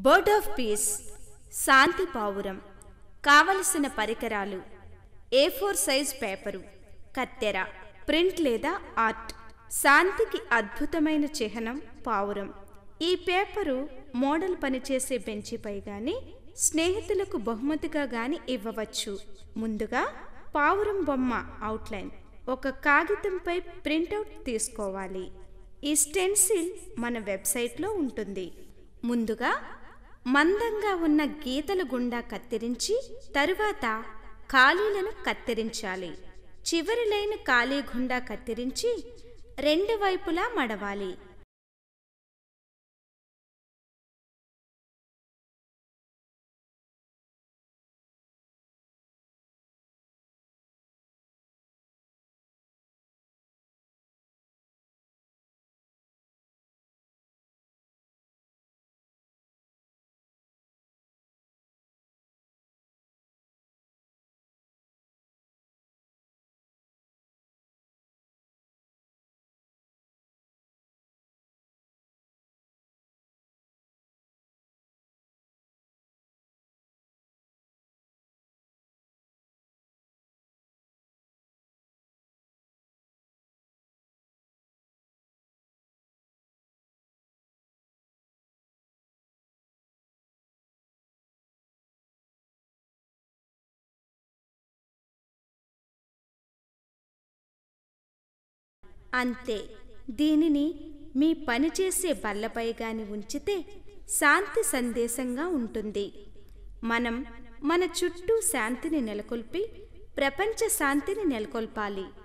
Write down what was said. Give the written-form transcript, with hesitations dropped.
Bird of piece శాంతి పావురం. కావలసిన పరికరాలు: A4 సైజ్ పేపరు, కత్తెర, ప్రింట్ లేదా ఆర్ట్. శాంతికి అద్భుతమైన చిహ్నం పావురం. ఈ పేపరు మోడల్ పనిచేసే బెంచిపై గాని స్నేహితులకు బహుమతిగా గాని ఇవ్వవచ్చు. ముందుగా పావురం బొమ్మ అవుట్లైన్ ఒక కాగితంపై ప్రింటౌట్ తీసుకోవాలి. ఈ స్టెన్సిల్ మన వెబ్సైట్లో ఉంటుంది. ముందుగా మందంగా ఉన్న గీతల గుండా కత్తిరించి తరువాత ఖాళీలను కత్తిరించాలి. చివరి లైన్ ఖాళీ గుండా కత్తిరించి రెండు వైపులా మడవాలి. అంతే. దీనిని మీ పనిచేసే బల్లపై గాని ఉంచితే శాంతి సందేశంగా ఉంటుంది. మనం మన చుట్టూ శాంతిని నెలకొల్పి ప్రపంచ శాంతిని నెలకొల్పాలి.